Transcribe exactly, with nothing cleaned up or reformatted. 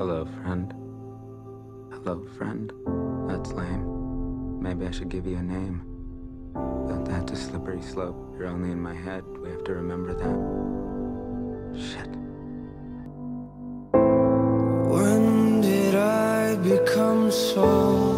Hello, friend. Hello, friend. That's lame. Maybe I should give you a name. But that's a slippery slope. You're only in my head. We have to remember that. Shit. When did I become so